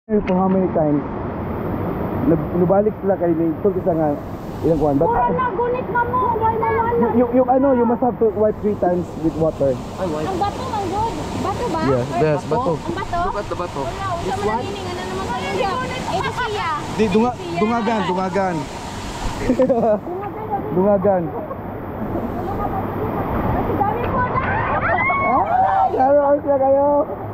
For how many times? Nubalik sila kay Ning. So isa nga ilang kuan. But na gunit na mo. Why na wala? yung ano, you must have to wipe 3 times with water. Ang bato man good. Bato ba? Yes, yes, bato. Ang bato? Bato. Wala, usa man ang hininga na naman kayo. Ito siya. Di dungagan. Dungagan. Kasi dami po na. Ah, laro sila kayo.